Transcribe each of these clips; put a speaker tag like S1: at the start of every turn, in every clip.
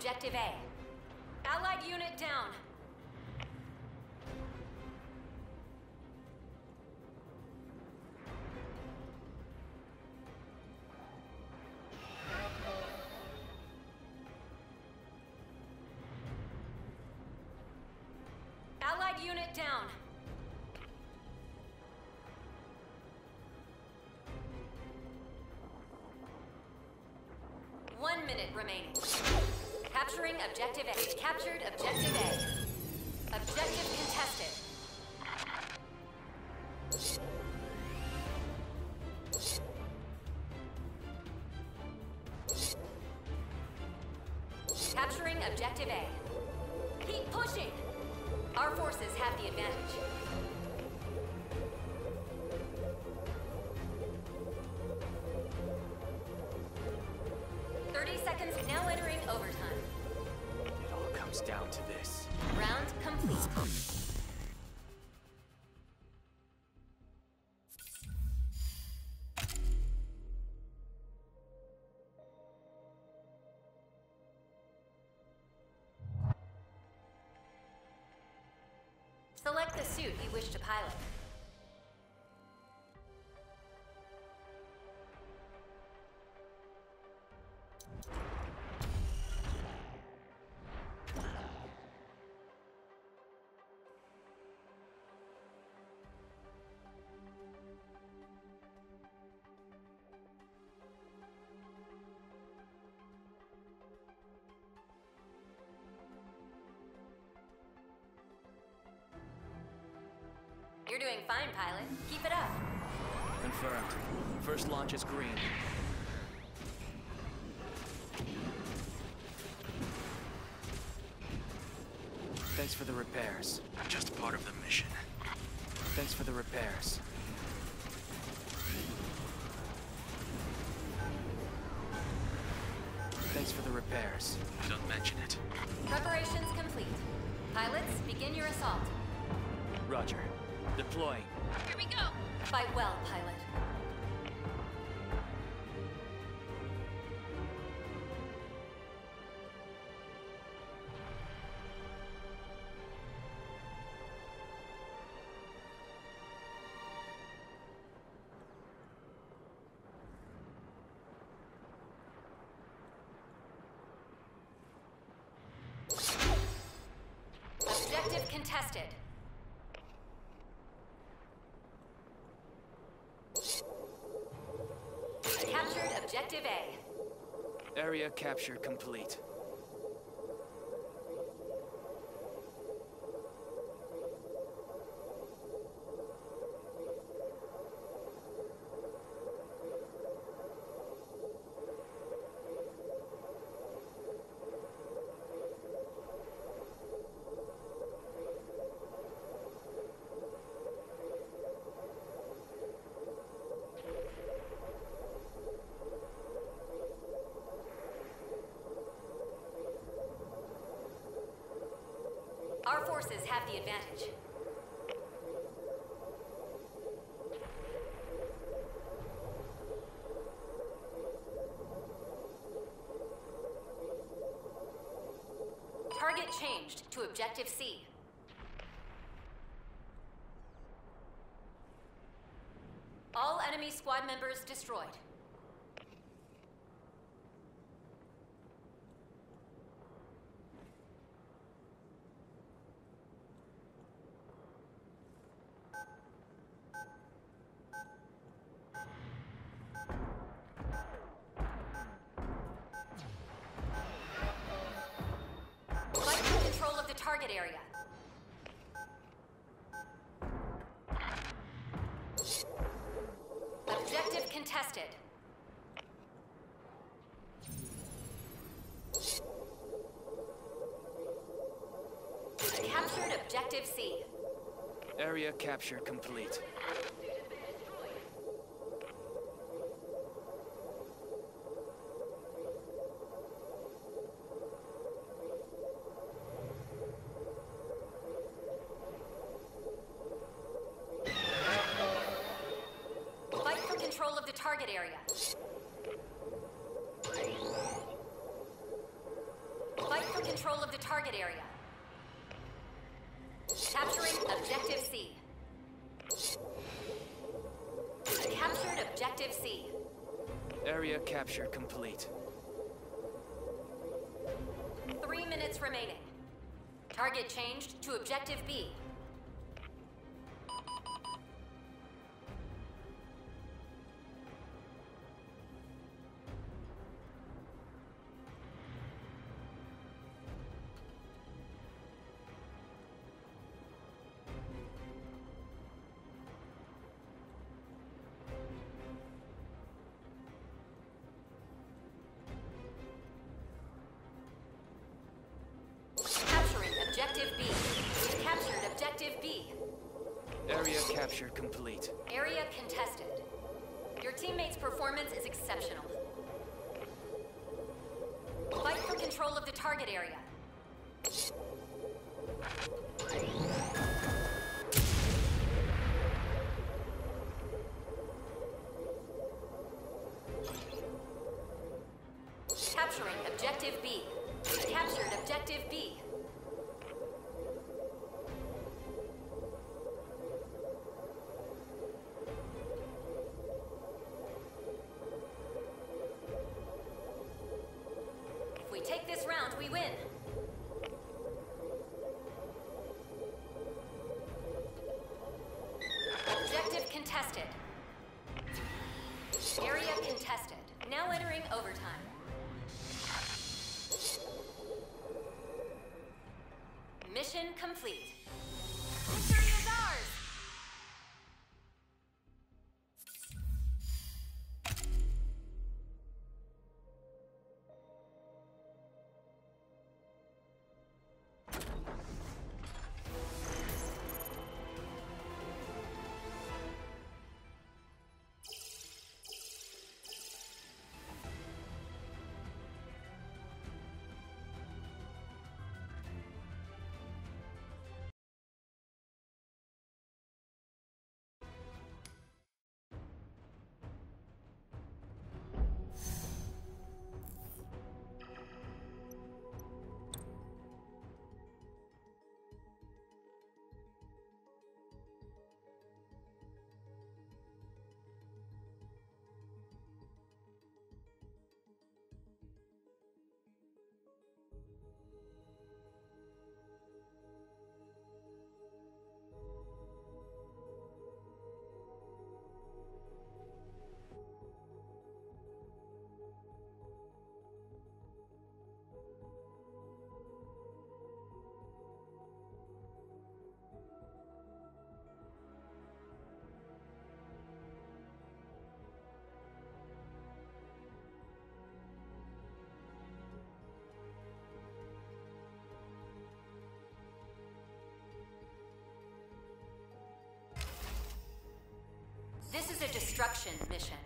S1: Objective A. Allied unit down. Allied unit down. One minute remaining. Capturing Objective A. Captured Objective A. Objective contested. Capturing Objective A. Keep pushing! Our forces have the advantage. Seconds now entering overtime.
S2: It all comes down to this.
S1: Round complete. Select the suit you wish to pilot. You're doing fine, pilot. Keep it up.
S2: Confirmed. First launch is green. Thanks for the repairs.
S3: Just part of the mission.
S2: Thanks for the repairs. Thanks for the repairs.
S3: Don't mention it.
S1: Preparations complete. Pilots, begin your assault.
S2: Roger. Deploying.
S4: Here we go!
S1: Fight well, pilot. Objective contested. Captured Objective A.
S2: Area capture complete.
S1: Our forces have the advantage. Target changed to Objective C. All enemy squad members destroyed. Fight for control of the target area. Objective contested. Captured Objective C.
S2: Area capture complete.
S1: Fight for control of the target area. Fight control of the target area. Capturing Objective C. Captured Objective C.
S2: Area capture complete.
S1: 3 minutes remaining. Target changed to Objective B. Objective B. We've captured Objective B.
S2: Area capture complete.
S1: Area contested. Your teammate's performance is exceptional. Fight for control of the target area. Capturing Objective B. We've captured Objective B. If we take this round, we win. Objective contested. Area contested. Now entering overtime. Mission complete. Victory is ours! This is a destruction mission.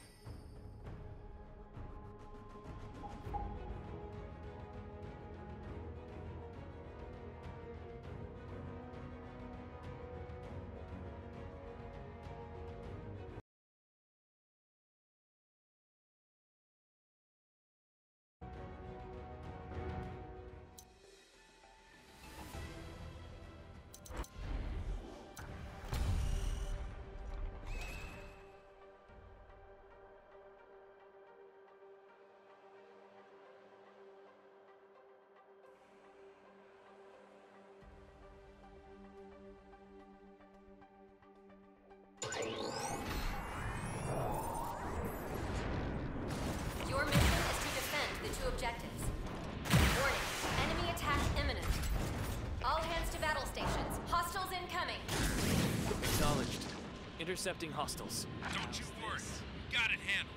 S1: Your mission is to defend the two objectives. Warning, enemy attack imminent. All hands to battle stations. Hostiles incoming.
S2: Acknowledged. Intercepting hostiles.
S3: Don't you worry. Got it handled.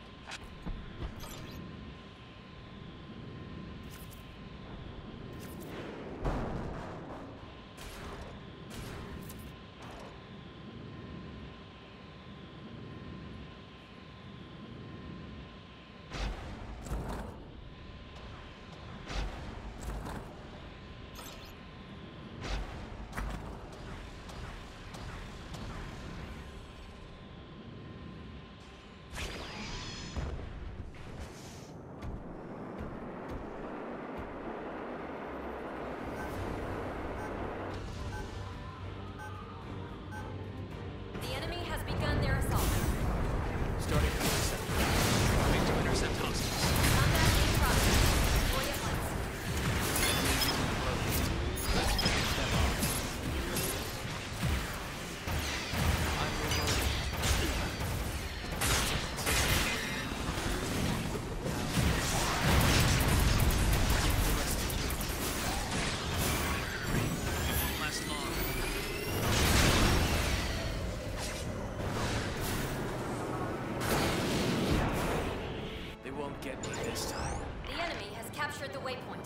S1: captured the waypoint.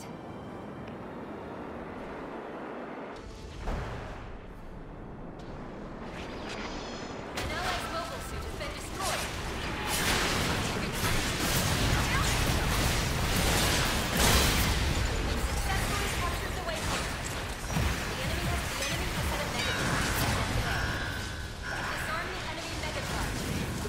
S1: An allied mobile suit has been destroyed. We've successfully captured the waypoint. The enemy has set a mega charge. Disarm the enemy mega charge.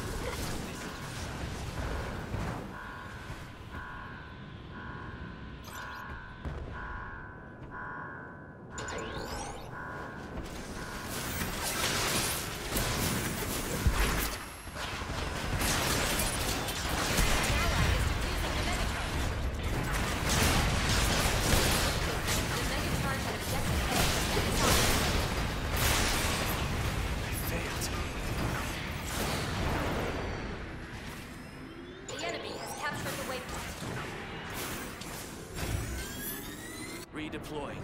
S2: Redeploying.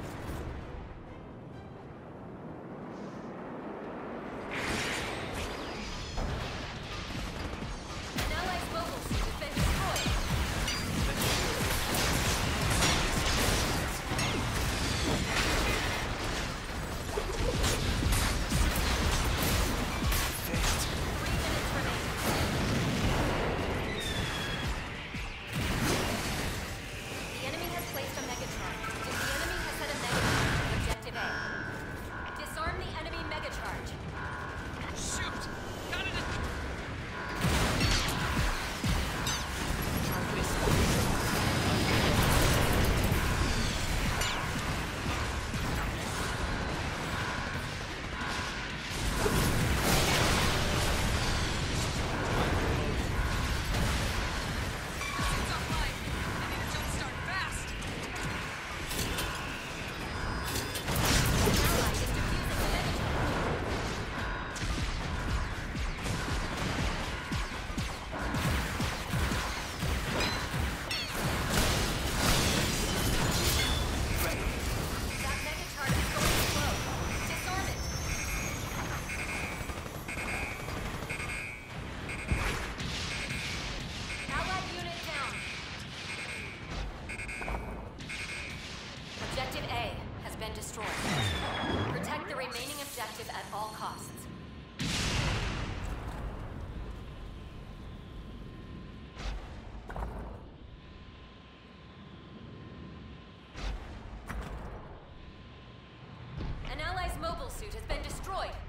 S1: An allied mobile suit has been destroyed.
S2: Failed.
S1: 3 minutes remaining. The enemy has placed a mega charge. The enemy has set a mega charge on objective A. Disarm the enemy mega charge.
S3: Shoot! Got it!
S4: It's online. I need a jumpstart fast.
S1: Ally is defusing the mega charge. That mega charge is going slow. Disarm it. Allied unit down. Objective A has been destroyed. Protect the remaining objective at all costs. An ally's mobile suit has been destroyed.